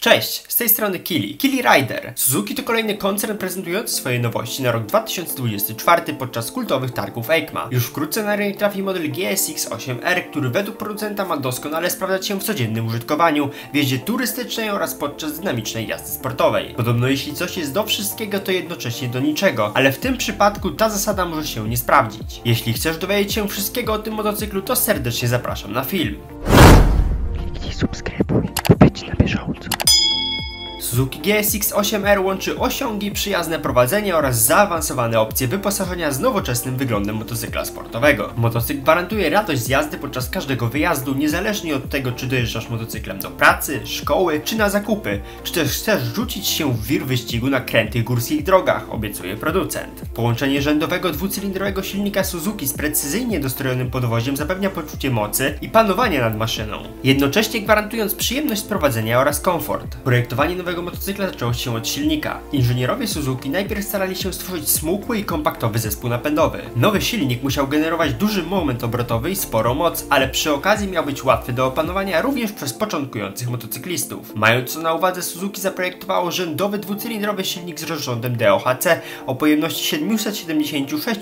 Cześć, z tej strony Kili Rider. Suzuki to kolejny koncern prezentujący swoje nowości na rok 2024 podczas kultowych targów EICMA. Już wkrótce na rynek trafi model GSX-8R, który według producenta ma doskonale sprawdzać się w codziennym użytkowaniu, w jeździe turystycznej oraz podczas dynamicznej jazdy sportowej. Podobno jeśli coś jest do wszystkiego, to jednocześnie do niczego, ale w tym przypadku ta zasada może się nie sprawdzić. Jeśli chcesz dowiedzieć się wszystkiego o tym motocyklu, to serdecznie zapraszam na film. Kliknij subskrybuj, by być na bieżąco. Suzuki GSX-8R łączy osiągi, przyjazne prowadzenie oraz zaawansowane opcje wyposażenia z nowoczesnym wyglądem motocykla sportowego. Motocykl gwarantuje radość z jazdy podczas każdego wyjazdu, niezależnie od tego, czy dojeżdżasz motocyklem do pracy, szkoły, czy na zakupy, czy też chcesz rzucić się w wir wyścigu na krętych górskich drogach, obiecuje producent. Połączenie rzędowego dwucylindrowego silnika Suzuki z precyzyjnie dostrojonym podwoziem zapewnia poczucie mocy i panowania nad maszyną, jednocześnie gwarantując przyjemność prowadzenia oraz komfort. Projektowanie nowego motocykla zaczęło się od silnika. Inżynierowie Suzuki najpierw starali się stworzyć smukły i kompaktowy zespół napędowy. Nowy silnik musiał generować duży moment obrotowy i sporą moc, ale przy okazji miał być łatwy do opanowania również przez początkujących motocyklistów. Mając to na uwadze, Suzuki zaprojektowało rzędowy dwucylindrowy silnik z rozrządem DOHC o pojemności 776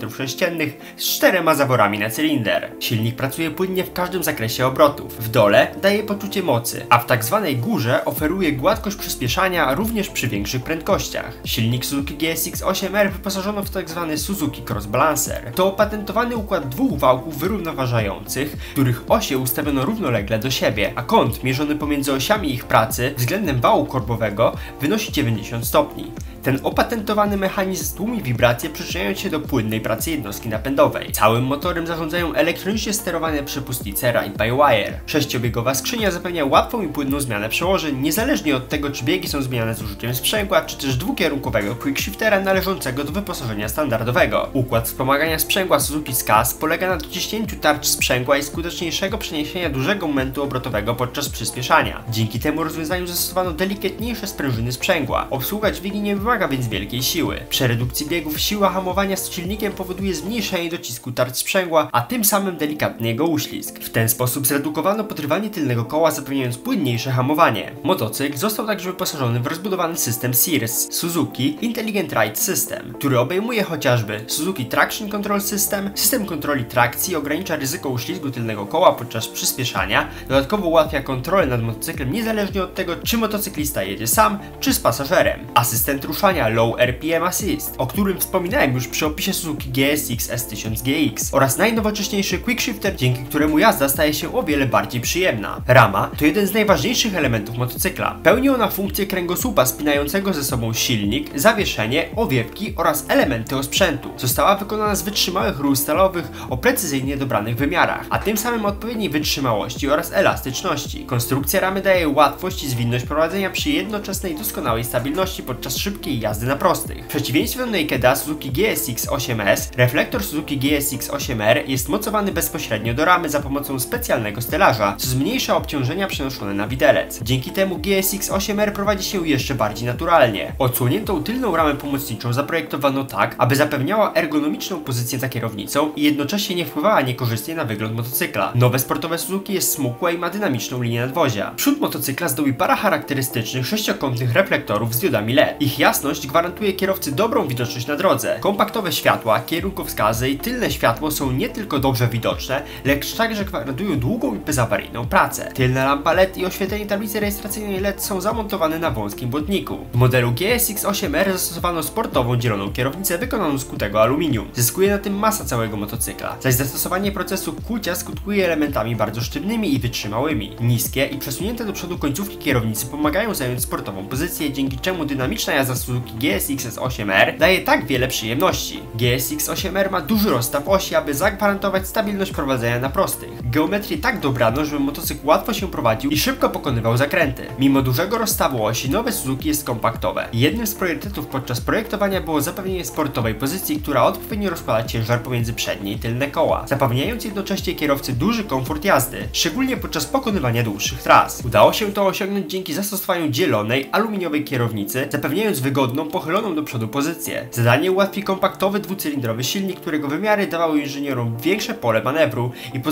cm3 z 4 zaworami na cylinder. Silnik pracuje płynnie w każdym zakresie obrotów. W dole daje poczucie mocy, a w tak zwanej górze oferuje gładkość przyspieszania również przy większych prędkościach. Silnik Suzuki GSX-8R wyposażono w tzw. Suzuki Cross Balancer. To opatentowany układ dwóch wałków wyrównoważających, których osie ustawiono równolegle do siebie, a kąt mierzony pomiędzy osiami ich pracy względem wału korbowego wynosi 90 stopni. Ten opatentowany mechanizm tłumi wibracje, przyczyniając się do płynnej pracy jednostki napędowej. Całym motorem zarządzają elektronicznie sterowane przepustnice Ride-by-Wire. Sześciobiegowa skrzynia zapewnia łatwą i płynną zmianę przełożeń, niezależnie od tego, czy biegi są zmieniane z użyciem sprzęgła, czy też dwukierunkowego quickshiftera należącego do wyposażenia standardowego. Układ wspomagania sprzęgła Suzuki SCAS polega na dociśnięciu tarcz sprzęgła i skuteczniejszego przeniesienia dużego momentu obrotowego podczas przyspieszania. Dzięki temu rozwiązaniu zastosowano delikatniejsze sprężyny sprzęgła. Obsługa dźwigni nie wymaga więc wielkiej siły. Przy redukcji biegów siła hamowania z silnikiem powoduje zmniejszenie docisku tarcz sprzęgła, a tym samym delikatny jego uślizg. W ten sposób zredukowano podrywanie tylnego koła, zapewniając płynniejsze hamowanie. Motocykl został także wyposażony w rozbudowany system SIRS Suzuki Intelligent Ride System, który obejmuje chociażby Suzuki Traction Control System, system kontroli trakcji, ogranicza ryzyko uślizgu tylnego koła podczas przyspieszania, dodatkowo ułatwia kontrolę nad motocyklem niezależnie od tego, czy motocyklista jedzie sam, czy z pasażerem. Asystent ruszania Low RPM Assist, o którym wspominałem już przy opisie Suzuki GSX S1000GX, oraz najnowocześniejszy quickshifter, dzięki któremu jazda staje się o wiele bardziej przyjemna. Rama to jeden z najważniejszych elementów motocykla. Pełni ona funkcję kręgosłupa spinającego ze sobą silnik, zawieszenie, owiewki oraz elementy osprzętu. Została wykonana z wytrzymałych rur stalowych o precyzyjnie dobranych wymiarach, a tym samym odpowiedniej wytrzymałości oraz elastyczności. Konstrukcja ramy daje łatwość i zwinność prowadzenia przy jednoczesnej doskonałej stabilności podczas szybkiej jazdy na prostych. W przeciwieństwie do Nakeda Suzuki GSX-8S, reflektor Suzuki GSX-8R jest mocowany bezpośrednio do ramy za pomocą specjalnego stelaża, co zmniejsza obciążenia przenoszone na widelec. Dzięki temu GSX-8R prowadzi się jeszcze bardziej naturalnie. Odsłoniętą tylną ramę pomocniczą zaprojektowano tak, aby zapewniała ergonomiczną pozycję za kierownicą i jednocześnie nie wpływała niekorzystnie na wygląd motocykla. Nowe sportowe Suzuki jest smukłe i ma dynamiczną linię nadwozia. Przód motocykla zdobi para charakterystycznych sześciokątnych reflektorów z diodami LED. Ich jasność gwarantuje kierowcy dobrą widoczność na drodze. Kompaktowe światła, kierunkowskazy i tylne światło są nie tylko dobrze widoczne, lecz także gwarantują długą i bezawaryjną pracę. Tylna lampa LED i oświetlenie tablicy rejestracyjnej LED są zamontowane na wąskim błotniku. W modelu GSX-8R zastosowano sportową dzieloną kierownicę wykonaną z kutego aluminium. Zyskuje na tym masa całego motocykla, zaś zastosowanie procesu kucia skutkuje elementami bardzo sztywnymi i wytrzymałymi. Niskie i przesunięte do przodu końcówki kierownicy pomagają zająć sportową pozycję, dzięki czemu dynamiczna jazda Suzuki GSX-8R daje tak wiele przyjemności. GSX-8R ma duży rozstaw osi, aby zagwarantować stabilność prowadzenia na prostych. Geometrię tak dobrano, żeby motocykl łatwo się prowadził i szybko pokonywał zakręty. Mimo dużego rozstawu osi, nowe Suzuki jest kompaktowe. Jednym z priorytetów podczas projektowania było zapewnienie sportowej pozycji, która odpowiednio rozkłada ciężar pomiędzy przednie i tylne koła, zapewniając jednocześnie kierowcy duży komfort jazdy, szczególnie podczas pokonywania dłuższych tras. Udało się to osiągnąć dzięki zastosowaniu dzielonej, aluminiowej kierownicy, zapewniając wygodną, pochyloną do przodu pozycję. Zadanie ułatwi kompaktowy dwucylindrowy silnik, którego wymiary dawały inżynierom większe pole manewru i pozwoliły na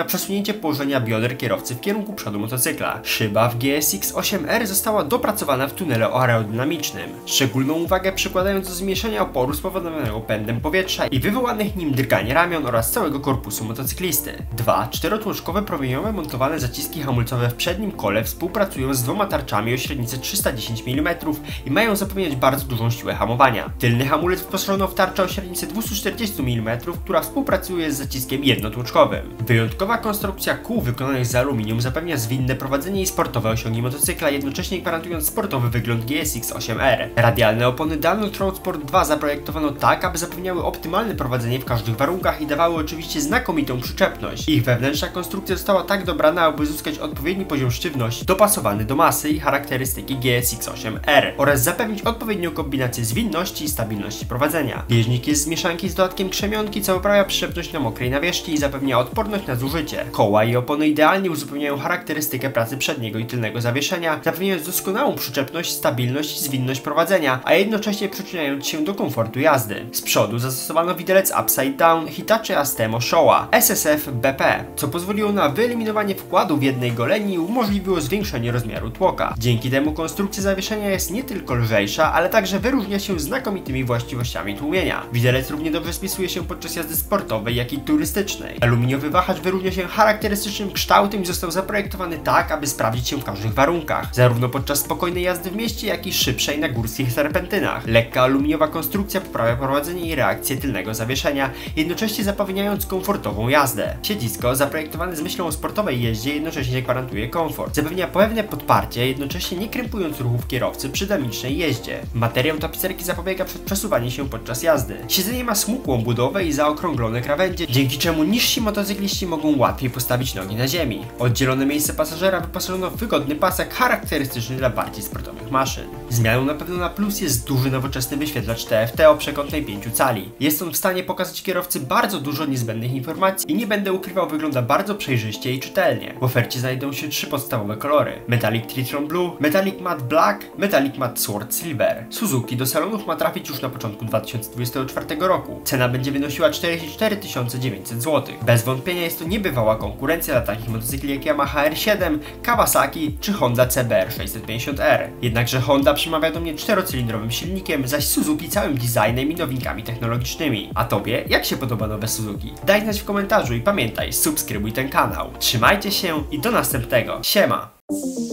przesunięcie położenia bioder kierowcy w kierunku przodu motocykla. Szyba w GSX 8R została dopracowana w tunelu aerodynamicznym. Szczególną uwagę przykładając do zmniejszenia oporu spowodowanego pędem powietrza i wywołanych nim drgań ramion oraz całego korpusu motocyklisty. Dwa czterotłoczkowe promieniowe montowane zaciski hamulcowe w przednim kole współpracują z dwoma tarczami o średnicy 310 mm i mają zapewniać bardzo dużą siłę hamowania. Tylny hamulec wyposażono w tarczę o średnicy 240 mm, która współpracuje z zaciskiem jednotłoczkowym. Wyjątkowa konstrukcja kół wykonanych z aluminium zapewnia zwinne prowadzenie i sportowe osiągi motocykla, jednocześnie gwarantując sportowy wygląd GSX 8R. Radialne opony Danos Road Sport 2 zaprojektowano tak, aby zapewniały optymalne prowadzenie w każdych warunkach i dawały oczywiście znakomitą przyczepność. Ich wewnętrzna konstrukcja została tak dobrana, aby uzyskać odpowiedni poziom sztywności dopasowany do masy i charakterystyki GSX 8R oraz zapewnić odpowiednią kombinację zwinności i stabilności prowadzenia. Bieżnik jest z mieszanki z dodatkiem krzemionki, co poprawia przyczepność na mokrej nawierzchni i zapewnia odporność na zużycie. Koła i opony idealnie uzupełniają charakterystykę pracy przedniego i tylnego zawieszenia, zapewniając doskonałą przyczepność, stabilność i zwinność prowadzenia, a jednocześnie przyczyniając się do komfortu jazdy. Z przodu zastosowano widelec Upside Down Hitachi Astemo Showa SSF BP, co pozwoliło na wyeliminowanie wkładu w jednej goleni i umożliwiło zwiększenie rozmiaru tłoka. Dzięki temu konstrukcja zawieszenia jest nie tylko lżejsza, ale także wyróżnia się znakomitymi właściwościami tłumienia. Widelec równie dobrze spisuje się podczas jazdy sportowej, jak i turystycznej. Aluminiowy wahacz wyróżnia się charakterystycznym kształtem i został zaprojektowany tak, aby sprawdzić się w każdych warunkach, zarówno podczas spokojnej jazdy w mieście, jak i szybszej na górskich serpentynach. Lekka aluminiowa konstrukcja poprawia prowadzenie i reakcję tylnego zawieszenia, jednocześnie zapewniając komfortową jazdę. Siedzisko, zaprojektowane z myślą o sportowej jeździe, jednocześnie gwarantuje komfort. Zapewnia pewne podparcie, jednocześnie nie krępując ruchów kierowcy przy dynamicznej jeździe. Materiał tapicerki zapobiega przed przesuwaniem się podczas jazdy. Siedzenie ma smukłą budowę i zaokrąglone krawędzie, dzięki czemu niżsi motocykliści mogą łatwiej postawić nogi na ziemi. Oddzielone miejsce pasażera wyposażono w wygodny pasek charakterystyczny dla bardziej sportowych maszyn. Zmianą na pewno na plus jest duży nowoczesny wyświetlacz TFT o przekątnej 5 cali. Jest on w stanie pokazać kierowcy bardzo dużo niezbędnych informacji i nie będę ukrywał, wygląda bardzo przejrzyście i czytelnie. W ofercie znajdą się 3 podstawowe kolory: Metallic Tritron Blue, Metallic Matte Black, Metallic Matte Sword Silver. Suzuki do salonów ma trafić już na początku 2024 roku. Cena będzie wynosiła 44 900 zł. Bez wątpienia jest to niebywała konkurencja dla takich motocykli jak Yamaha R7, Kawasaki czy Honda CBR 650R. Jednakże Honda przemawia do mnie 4-cylindrowym silnikiem, zaś Suzuki całym designem i nowinkami technologicznymi. A tobie jak się podoba nowe Suzuki? Daj znać w komentarzu i pamiętaj, subskrybuj ten kanał. Trzymajcie się i do następnego. Siema!